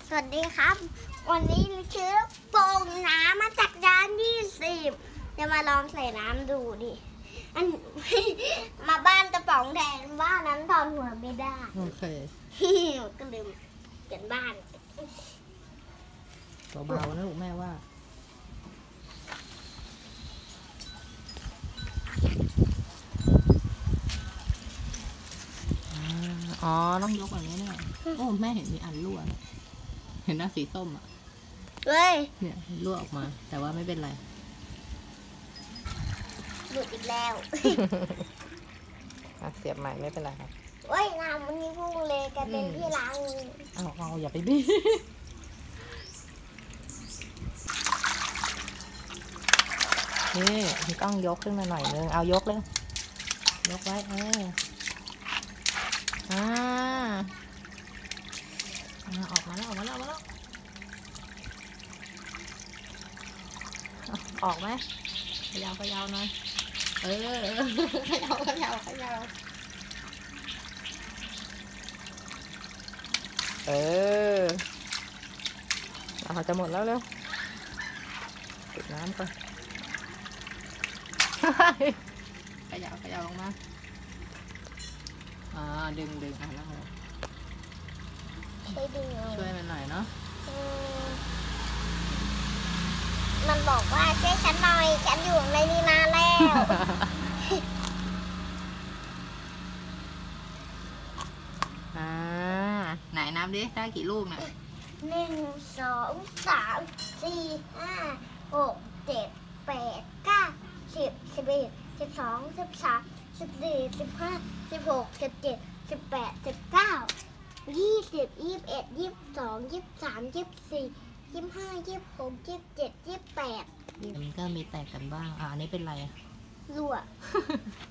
สวัสดีครับ วันนี้ชื่อโป่งน้ำมาจากร้าน20จะมาลองใส่น้ำดูดิอัน มาบ้านตะป๋องแทนบ้านนั้นถอนหัวไม่ได้โอเคก็ลืมเปลี่ยนบ้านเบาๆนะลูกแม่ว่าอ๋อต้องยกแบบนี้เนี่ยโอ้แม่เห็นมีอันรั่วนะเห็นหน้าสีส้มอ่ะเฮ้ยเนี่ยรั่วออกมา แต่ว่าไม่เป็นไรหลุดอีกแล้วเสียบใหม่ไม่เป็นไรครับเฮ้ยน้ำวันนี้พุ่งเลยกลายเป็นที่ล้างมือเอาอย่าไปบี้นี่ต้องยกขึ้นมาหน่อยนึงเอายกเลยยกไว้ออกมาแล้วออกไหมขยาวหน่อยขยาวเราจะหมดแล้วเร็วปิดน้ำก่อนขยาวลงมาดึงแล้วช่วยมันหน่อยเนาะมันบอกว่าช่วยฉันหน่อยฉันอยู่ในนี้นานแล้วไหนนับดิได้กี่ลูกเนี่ย 1 2 3 4 5 6 7 8 9 10 11 12 13 14 15 16 17 18 19 20 21 22 23 24 25 26 27 28 มันก็มีแตกกันบ้างอันนี้เป็นไรรั่ว